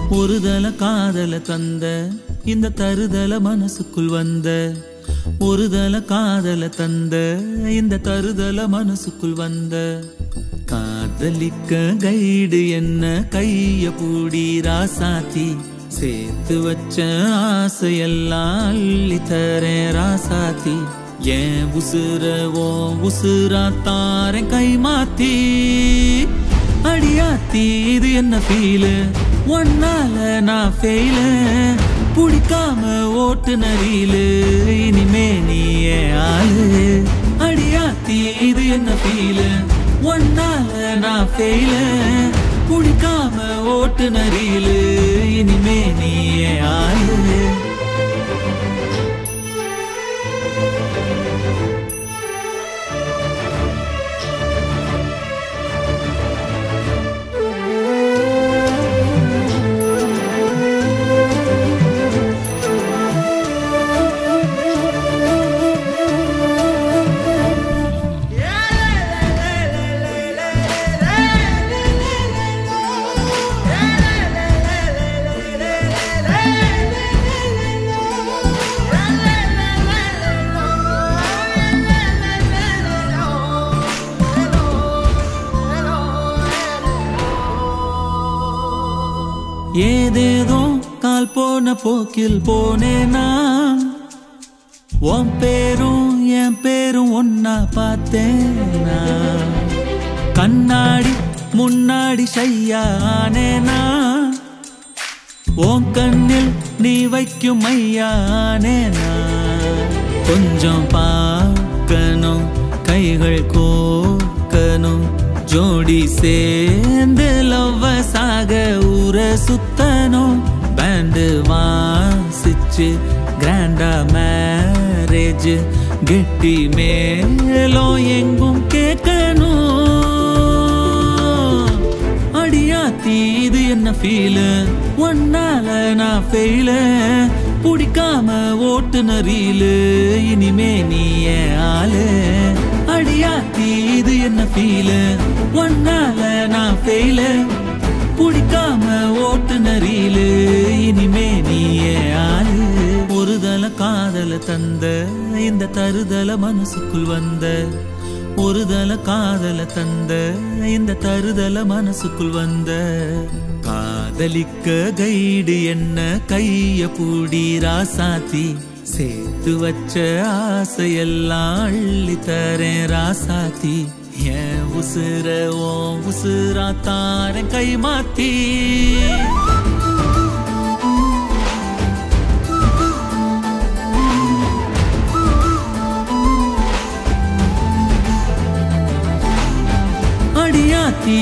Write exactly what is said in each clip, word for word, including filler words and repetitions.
ஒருதல காதல தந்த இந்த தருதல மனசுக்குள் வந்த ஒருதல காதல தந்த இந்த தருதல மனசுக்குள் வந்த காதலிக்க கைடு என்ன கைய பூடி ராசாத்தி சேர்த்து வச்ச ஆசையெல்லாம் அள்ளி தரேன் ராசாத்தி ஏன் உசுரவோ உசுரா தாரேன் கை மாத்தி அடியாத்தி இது என்ன ஃபீலு ஒன்னால நான் ஃபெயில புடிக்காம ஓட்டு நரியிலு இனிமே நீ ஆளு அடியாத்தி இது என்ன ஃபீலு ஒன்னால நான் ஃபெயில புடிக்காம ஓட்டு நரியிலு இனிமே நீ ஆளு ஏதேதோ கால் போன போக்கில் போனேனா உன் பேரும் என் பேரும் ஒன்னா பார்த்தேனா கண்ணாடி முன்னாடி ஷையானேனா உன் கண்ணில் நீ வைக்கும் மையானேனா கொஞ்சம் பார்க்கணும் கைகள் கோக்கணும் ஜோடி சேர்ந்து லவ்வசாக ஊர சுத்தணும் பேண்டு வாசிச்சு கிராண்டா மேரேஜ் கெட்டி மேலும் எங்கும் கேட்கணும் அடியாத்தி இது என்ன ஃபீலு ஒன்னால நான் ஃபெயில புடிக்காம ஓட்டு நரியிலு இனிமே நீ ஆளு அடியாத்தி இது என்ன ஃபீலு ஒன்னால நான் ஃபெயில புடிக்காம ஓட்டு நரியிலு இனிமே நீ ஆளு ஒருதல காதல தந்த இந்த தருதல மனசுக்குள் வந்த ஒருதல காதல தந்த இந்த தருதல மனசுக்குள் வந்த காதலிக்க கைடு என்ன கைய பூடி ராசாத்தி சேர்த்து வச்ச ஆசையெல்லாம் அள்ளி தரேன் ராசாத்தி ஏன் உசுர ஓ உசுரா தாரேன் கை மாத்தி அடியாத்தி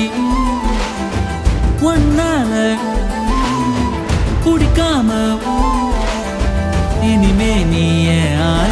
ஒன்னால புடிக்காம இனிமே நீ